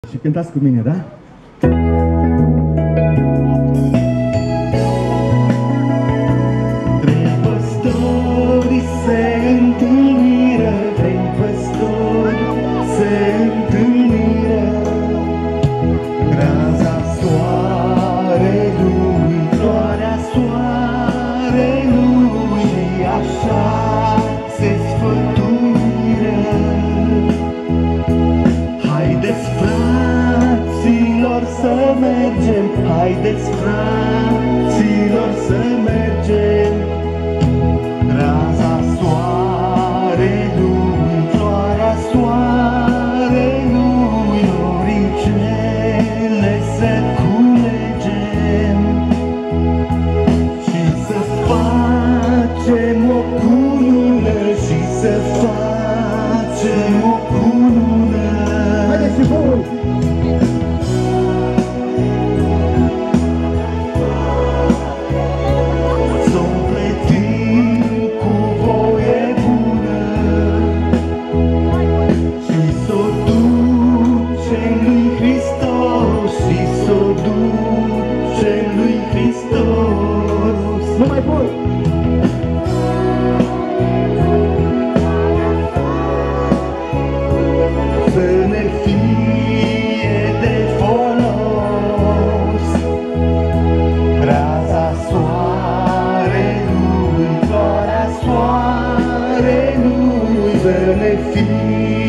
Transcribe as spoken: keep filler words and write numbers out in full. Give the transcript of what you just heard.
Și cântați cu mine, da? Trei păstori se întâlniră, trei păstori se întâlniră. Raza soarelui, floarea soarelui, și așa se sfătuiră. Haideți, fraților, să mergem, haideți, fraților, să mergem. Raza soarelui, floarea soarelui, floricele să culegem și să facem o cunună, și să facem o cunună. Haideți și voi! Nu mai pot! Să ne fie de folos raza soarelui, floarea soarelui, să ne fie